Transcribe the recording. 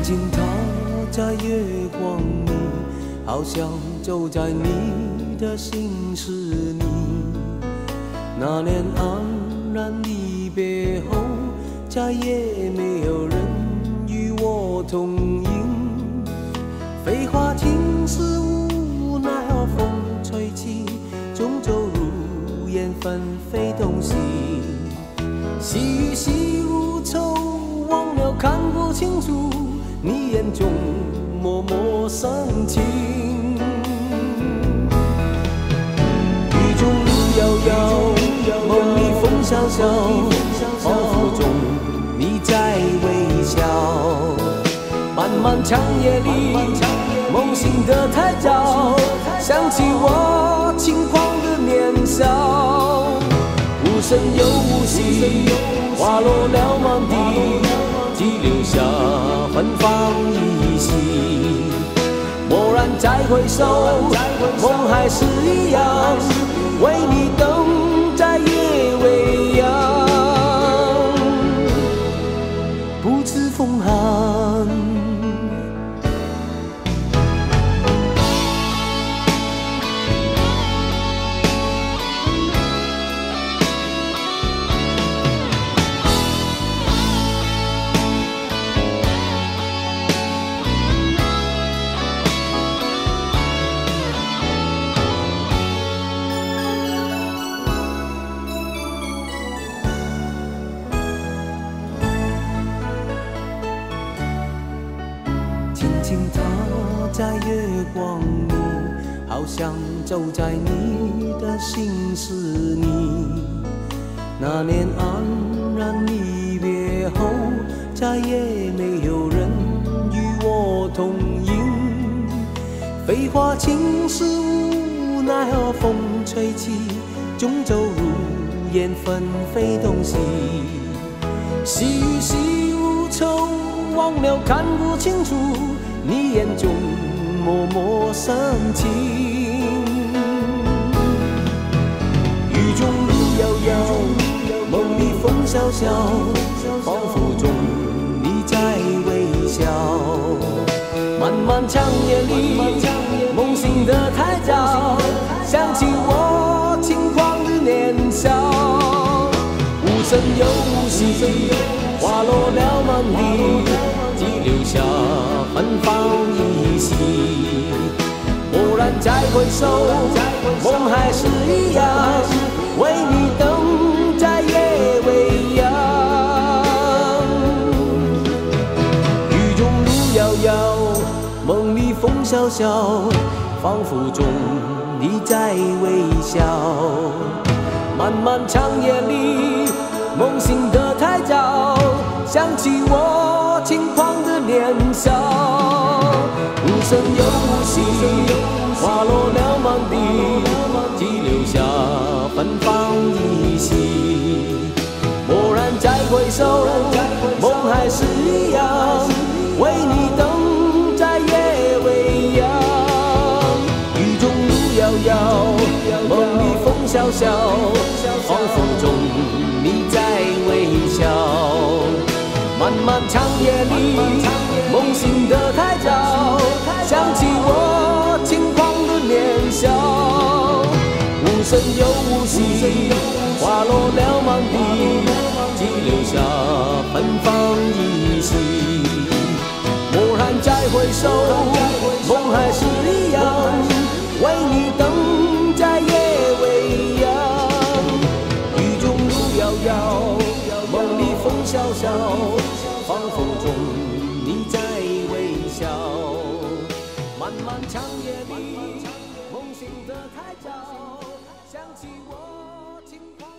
静踏在月光里，好像走在你的心事里。那年黯然离别后，再也没有人与我同饮。飞花尽是无奈何，风吹起，终究如烟纷飞东西。细雨细如愁，忘了看不清楚你眼中默默深情。雨中路遥遥，梦里风萧萧，仿佛中你在微笑。漫漫长夜里，梦醒得太早，想起我轻狂的年少。无声又无息，花落了满地，只留下芬芳依稀。蓦然再回首，梦还是一样，为你等在夜未央，不知风寒。轻轻踏在月光里，好像走在你的心事里。那年黯然离别后，再也没有人与我同饮。飞花尽是无奈何，风吹起，终究如烟纷飞东西。细雨细如愁，忘了看不清楚你眼中默默深情。雨中路遥遥，梦里风萧萧，仿佛中你在微笑。漫漫长夜里，梦醒得太早，想起我轻狂的年少。无声又无息，花落了满地，只留下芬芳依稀。蓦然再回首，梦还是一样，为你等在夜未央。雨中路遥遥，梦里风萧萧，仿佛中你在微笑。漫漫长夜里，梦醒得太早，想起我轻狂的年少。无声又无息，花落了满地，只留下芬芳依稀。蓦然再回首，梦还是一样，为你等在夜未央。雨中路遥遥，梦里风萧萧，仿佛中你在微笑。漫漫长夜里，梦醒得太早，想起我轻狂的年少。无声又无息，花落了满地，只留下芬芳依稀。蓦然再回首，梦还是一样，为你等在夜未央。雨中路遥遥，梦里风萧萧，仿佛中你在微笑。漫漫长夜里，梦醒得太早，想起我轻狂。